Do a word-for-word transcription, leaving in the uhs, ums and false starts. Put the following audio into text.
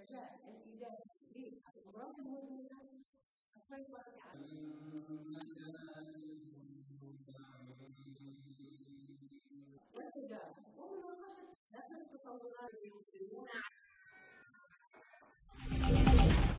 الرجاء الإيجابي للأمراض المزمنة السيطرة على والتجارب ومناقشة نفس التطورات المسلمون